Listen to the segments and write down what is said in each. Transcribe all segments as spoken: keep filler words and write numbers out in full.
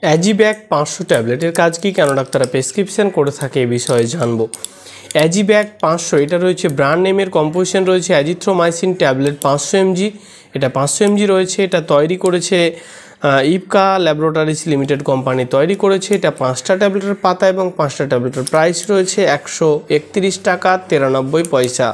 অ্যাজিব্যাক পাঁচশো ট্যাবলেটের কাজ কি, কেন ডাক্তাররা প্রেসক্রিপশন করে থাকে এ বিষয়ে জানবো। অ্যাজিব্যাক পাঁচশো এটা রয়েছে ব্র্যান্ড নেমের, কম্পোজিশন রয়েছে অ্যাজিথ্রোমাইসিন ট্যাবলেট পাঁচশো এমজি। এটা পাঁচশো এমজি রয়েছে। এটা তৈরি করেছে ইপকা ল্যাবরেটরিজ লিমিটেড কোম্পানি তৈরি করেছে। এটা পাঁচটা ট্যাবলেটের পাতা এবং পাঁচটা ট্যাবলেটের প্রাইস রয়েছে একশো একত্রিশ টাকা তিরানব্বই পয়সা।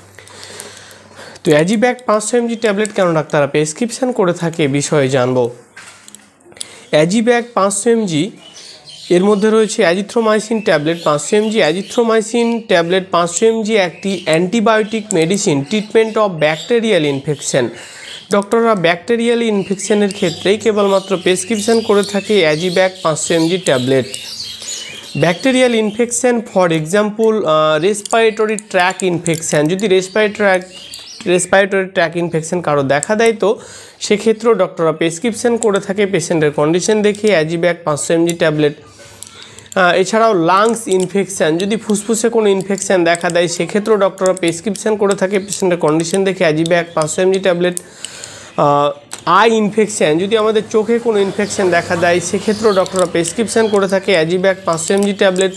তো অ্যাজিব্যাক পাঁচশো এমজি ট্যাবলেট কেন ডাক্তাররা প্রেসক্রিপশন করে থাকে এ বিষয়ে জানবো। অ্যাজিব্যাক পাঁচশো এমজি এর মধ্যে রয়েছে অ্যাজিথ্রোমাইসিন ট্যাবলেট পাঁচশো এমজি। অ্যাজিথ্রোমাইসিন ট্যাবলেট পাঁচশো এমজি একটি antibiotic medicine treatment of bacterial infection. ডক্টররা ব্যাকটেরিয়াল ইনফেকশনের ক্ষেত্রেই কেবলমাত্র প্রেসক্রিপশন করে থাকে অ্যাজিব্যাক পাঁচশো MG tablet. Bacterial infection for example respiratory tract infection, যদি রেসপিরেটরি রেসপিরেটরি ট্র্যাক ইনফেকশন কারো দেখা দেয় তো সেক্ষেত্রেও ডক্টররা প্রেসক্রিপশন করে থাকে পেশেন্টের কন্ডিশন দেখে অ্যাজিব্যাক পাঁচশো এমজি ট্যাবলেট। এছাড়াও লাংস ইনফেকশান, যদি ফুসফুসে কোনো ইনফেকশান দেখা দেয় সেক্ষেত্রেও ডক্টররা প্রেসক্রিপশন করে থাকে পেশেন্টের কন্ডিশন দেখে অ্যাজিব্যাক পাঁচশো এমজি ট্যাবলেট। আই ইনফেকশান, যদি আমাদের চোখে কোনো ইনফেকশান দেখা দেয় সেক্ষেত্রেও ডক্টররা প্রেসক্রিপশন করে থাকে অ্যাজিব্যাক পাঁচশো এমজি ট্যাবলেট।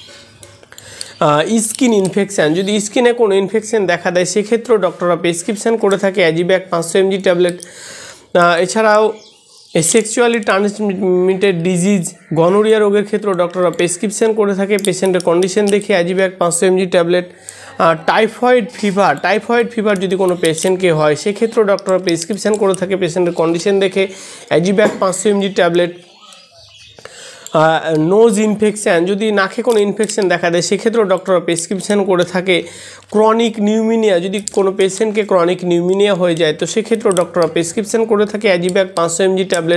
স্কিন ইনফেকশান, যদি স্কিনে কোনো ইনফেকশান দেখা দেয় সেক্ষেত্রেও ডক্টররা প্রেসক্রিপশন করে থাকে অ্যাজিব্যাক পাঁচশো এমজি ট্যাবলেট। এছাড়াও সেক্সুয়ালি ট্রান্সমিটেড ডিজিজ গনোরিয়া রোগের ক্ষেত্রেও ডক্টররা প্রেসক্রিপশন করে থাকে পেশেন্টের কন্ডিশন দেখে অ্যাজিব্যাক পাঁচশো MG tablet. Typhoid fever, typhoid fever যদি কোনো পেশেন্টকে হয় সেক্ষেত্রেও ডক্টররা প্রেসক্রিপশন করে থাকে পেশেন্টের কন্ডিশন দেখে অ্যাজিব্যাক পাঁচশো এমজি ট্যাবলেট। নোজ ইনফেকশান, যদি নাকে কোনো ইনফেকশান দেখা দেয় সেক্ষেত্রেও ডক্টররা প্রেসক্রিপশন করে থাকে। ক্রনিক নিউমিনিয়া, যদি কোনো পেশেন্টকে ক্রনিক নিউমিনিয়া হয়ে যায় তো সেক্ষেত্রেও ডক্টররা প্রেসক্রিপশন করে থাকে অ্যাজিব্যাক পাঁচশো এমজি ট্যাবলেট।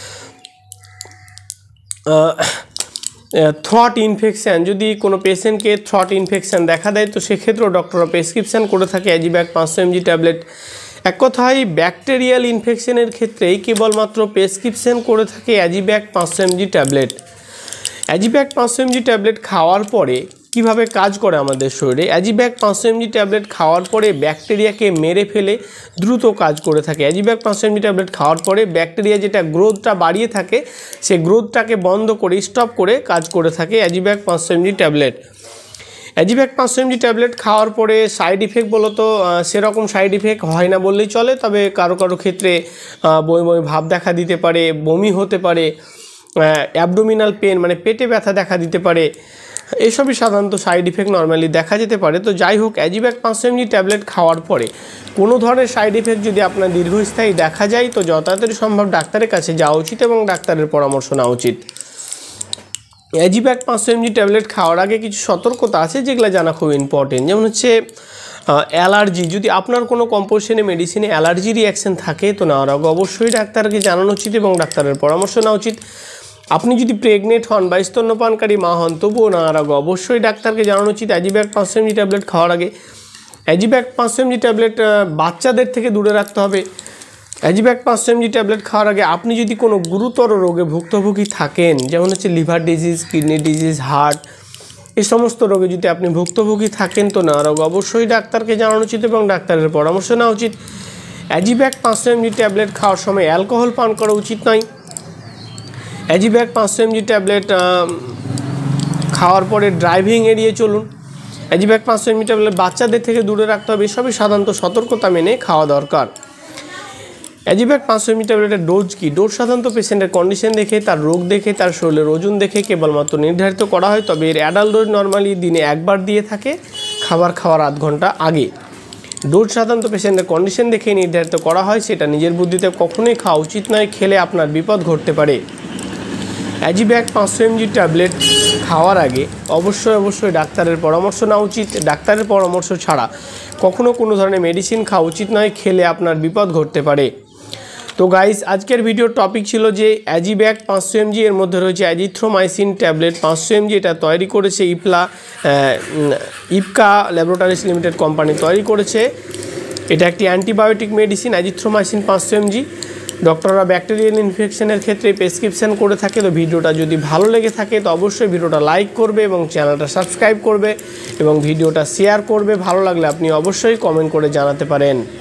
থ্রট ইনফেকশান, যদি কোনো পেশেন্টকে থ্রট ইনফেকশান দেখা দেয় তো সেক্ষেত্রেও ডক্টররা প্রেসক্রিপশন করে থাকে অ্যাজিব্যাক পাঁচশো এমজি ট্যাবলেট। এক কথায় ব্যাকটেরিয়াল ইনফেকশনের ক্ষেত্রেই কেবলমাত্র প্রেসক্রিপশন করে থাকে অ্যাজিব্যাক পাঁচশো এমজি ট্যাবলেট। অ্যাজিব্যাক পাঁচশো এমজি ট্যাবলেট খাওয়ার পরে কিভাবে কাজ করে আমাদের শরীরে, অ্যাজিব্যাক পাঁচশো এমজি ট্যাবলেট খাওয়ার পরে ব্যাকটেরিয়াকে মেরে ফেলে দ্রুত কাজ করে থাকে। অ্যাজিব্যাক পাঁচশো এমজি ট্যাবলেট খাওয়ার পরে ব্যাকটেরিয়া যেটা গ্রোথটা বাড়িয়ে থাকে সেই গ্রোথটাকে বন্ধ করে স্টপ করে কাজ করে থাকে অ্যাজিব্যাক পাঁচশো এমজি ট্যাবলেট। অ্যাজিব্যাক পাঁচশো এমজি ট্যাবলেট খাওয়ার পরে সাইড ইফেক্ট বলো তো সেরকম সাইড ইফেক্ট হয় না বললেই চলে, তবে কারো কারো ক্ষেত্রে বমি বমি ভাব দেখা দিতে পারে, বমি হতে পারে, অ্যাবডোমিনাল পেন মানে পেটে ব্যথা দেখা দিতে পারে, এসবই সাধারণত সাইড ইফেক্ট নর্মালি দেখা যেতে পারে। তো যাই হোক, অ্যাজিব্যাক পাঁচশো এমজি ট্যাবলেট খাওয়ার পরে কোনো ধরনের সাইড ইফেক্ট যদি আপনার দীর্ঘস্থায়ী দেখা যায় তো যত তাড়াতাড়ি সম্ভব ডাক্তারের কাছে যাওয়া উচিত এবং ডাক্তারের পরামর্শ নেওয়া উচিত। অ্যাজিব্যাক পাঁচশো এমজি ট্যাবলেট খাওয়ার আগে কিছু সতর্কতা আছে যেগুলো জানা খুব ইম্পর্টেন্ট, যেমন হচ্ছে অ্যালার্জি, যদি আপনার কোনো কম্পোজিশনে মেডিসিনে অ্যালার্জি রিয়াকশান থাকে তো নেওয়ার আগে অবশ্যই ডাক্তারকে জানানো উচিত এবং ডাক্তারের পরামর্শ নেওয়া উচিত। আপনি যদি প্রেগনেন্ট হন বা স্তন্যপানকারী মা হন তবুও নেওয়ার আগে অবশ্যই ডাক্তারকে জানানো উচিত অ্যাজিব্যাক পাঁচশো এমজি ট্যাবলেট খাওয়ার আগে। অ্যাজিব্যাক পাঁচশো এমজি ট্যাবলেট বাচ্চাদের থেকে দূরে রাখতে হবে। অ্যাজিব্যাক পাঁচশো এমজি ট্যাবলেট খাওয়ার আগে আপনি যদি কোনো গুরুতর রোগে ভুক্তভোগী থাকেন, যেমন হচ্ছে liver disease, kidney disease, heart, এই সমস্ত রোগে যদি আপনি ভুক্তভোগী থাকেন তো নেওয়ার আগে অবশ্যই ডাক্তারকে জানানো উচিত এবং ডাক্তারের পরামর্শ নেওয়া উচিত। অ্যাজিব্যাক পাঁচশো এমজি ট্যাবলেট খাওয়ার সময় অ্যালকোহল পান করা উচিত নয়। অ্যাজিব্যাক পাঁচশো এমজি ট্যাবলেট খাওয়ার পরে ড্রাইভিং এড়িয়ে চলুন। অ্যাজিব্যাক পাঁচশো এমজি ট্যাবলেট বাচ্চাদের থেকে দূরে রাখতে হবে, এসবই সাধারণত সতর্কতা মেনে খাওয়া দরকার। অ্যাজিব্যাক পাঁচশো এমজি ট্যাবলেটের ডোজ কি, ডোজ সাধারণত পেশেন্টের কন্ডিশন দেখে, তার রোগ দেখে, তার শরীরের ওজন দেখে কেবলমাত্র নির্ধারিত করা হয়, তবে এর অ্যাডাল্ট ডোজ নর্মালি দিনে একবার দিয়ে থাকে খাবার খাওয়ার আধ ঘন্টা আগে। ডোজ সাধারণত পেশেন্টের কন্ডিশন দেখে নির্ধারিত করা হয়, সেটা নিজের বুদ্ধিতে কখনোই খাওয়া উচিত নয়, খেলে আপনার বিপদ ঘটতে পারে। অ্যাজিব্যাক পাঁচশো এমজি ট্যাবলেট খাওয়ার আগে অবশ্যই অবশ্যই ডাক্তারের পরামর্শ নেওয়া উচিত। ডাক্তারের পরামর্শ ছাড়া কখনো কোনো ধরনের মেডিসিন খাওয়া উচিত নয়, খেলে আপনার বিপদ ঘটতে পারে। তো গাইস, আজকের ভিডিওর টপিক ছিল যে অ্যাজিব্যাক পাঁচশো এমজি এর মধ্যে রয়েছে অ্যাজিথ্রোমাইসিন ট্যাবলেট পাঁচশো এমজি, এটা তৈরি করেছে ইপলা ইপকা ল্যাবরেটরিজ লিমিটেড কোম্পানি তৈরি করেছে। এটা একটি অ্যান্টিবায়োটিক মেডিসিন অ্যাজিথ্রোমাইসিন পাঁচশো এমজি। ডক্টররা ব্যাকটেরিয়াল ইনফেকশনের ক্ষেত্রে প্রেসক্রিপশন করে থাকে। তো ভিডিওটা যদি ভালো লেগে থাকে তো অবশ্যই ভিডিওটা লাইক করবে এবং চ্যানেলটা সাবস্ক্রাইব করবে এবং ভিডিওটা শেয়ার করবে। ভালো লাগলে আপনি অবশ্যই কমেন্ট করে জানাতে পারেন।